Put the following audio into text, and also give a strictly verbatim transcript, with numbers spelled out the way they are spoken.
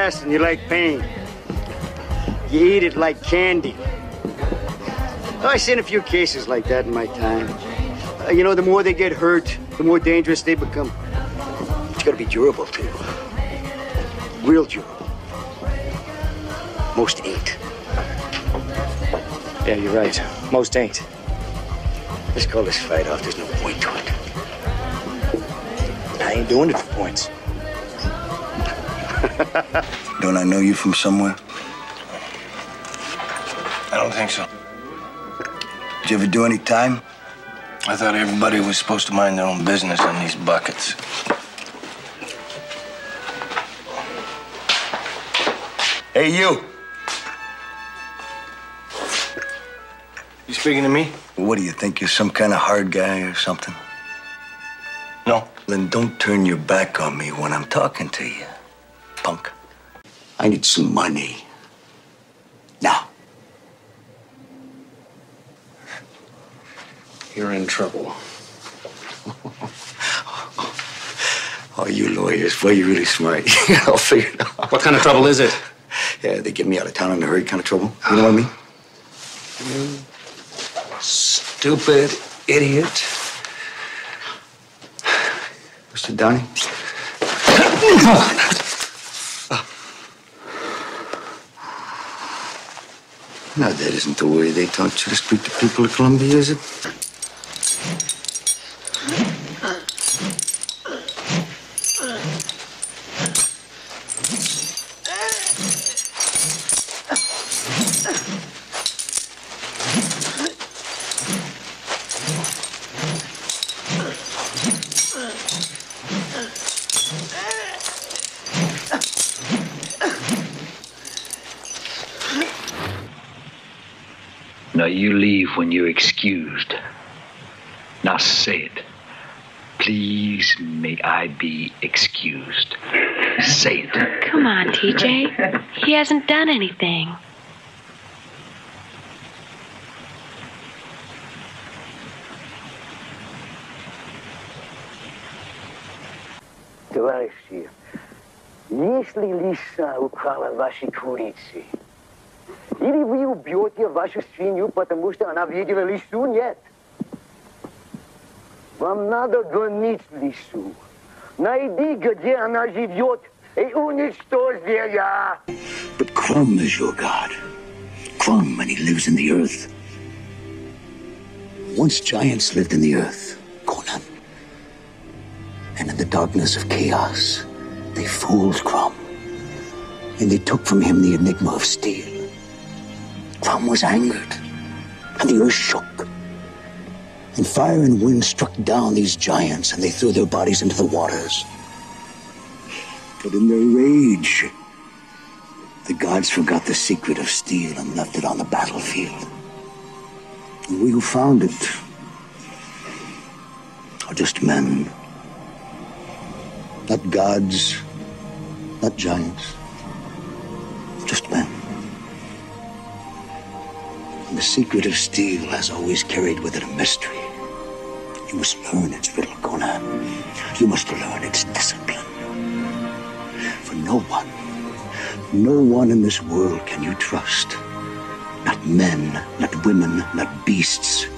fast and you like pain. You eat it like candy. Oh, I've seen a few cases like that in my time. Uh, you know, the more they get hurt, the more dangerous they become. But you gotta be durable, too. Real durable. Most ain't. Yeah, you're right. Most ain't. Let's call this fight off. There's no point to it. I ain't doing it for points. Don't I know you from somewhere? I don't think so. Did you ever do any time? I thought everybody was supposed to mind their own business in these buckets. Hey, you. You speaking to me? What do you think? You're some kind of hard guy or something? No. Then don't turn your back on me when I'm talking to you, punk. I need some money. Now. You're in trouble. Oh, you lawyers, boy, you're really smart. I'll figure it out. What kind of trouble is it? Yeah, they get me out of town in a hurry kind of trouble. You know what I mean? You stupid idiot. Mister Downey? Now, that isn't the way they talk to the street to people of Columbia, is it? Now you leave when you're excused. Now say it. Please, may I be excused. Say it. Come on, T J. He hasn't done anything. Товарищи, если лиса украла ваши курицы, или вы убьете вашу свинью, потому что она видела лису, нет. Вам надо гонить лису. Найди, где она живет, и уничтожь ее. But Crum is your god. Crum, and he lives in the earth. Once giants lived in the earth, Conan. And in the darkness of chaos, they fooled Crum. And they took from him the enigma of steel. Crum was angered, and the earth shook. And fire and wind struck down these giants, and they threw their bodies into the waters. But in their rage, the gods forgot the secret of steel and left it on the battlefield. And we who found it are just men. Not gods, not giants, just men. And the secret of steel has always carried with it a mystery. You must learn its riddle, Conan. You must learn its discipline. For no one, no one in this world can you trust. Not men, not women, not beasts.